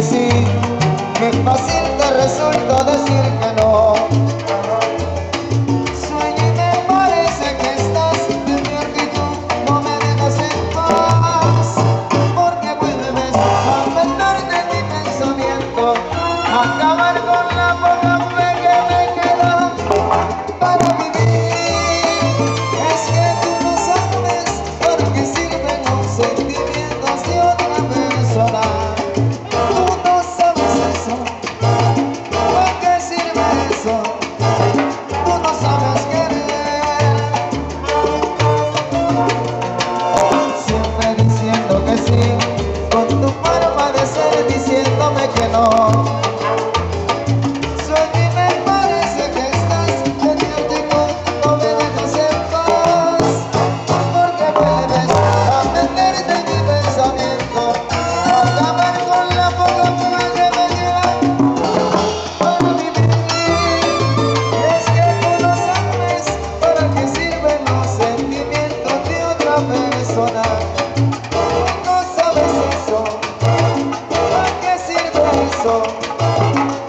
sí, qué fácil te resulta decir que no. Sueño y me parece que estás de mi actitud, no me dejas en paz, porque vuelves a meter de mi pensamiento, a acabar con la poca fe que me queda para vivir. Es que tú no sabes por qué sirven los sentimientos de otra persona. Tú no sabes eso, ¿para qué sirve eso? Tú no sabes querer. Siempre diciendo que sí, con tu forma de ser diciéndome que no. Sueño y me parece que estás de mi actitud, no me dejas en paz, porque vuelves a meterte en mi pensamiento, a acabar con la poca fe que me queda para vivir. Es que tú no sabes para qué sirven los sentimientos de otra persona. Tú no sabes eso, ¿para qué sirve eso?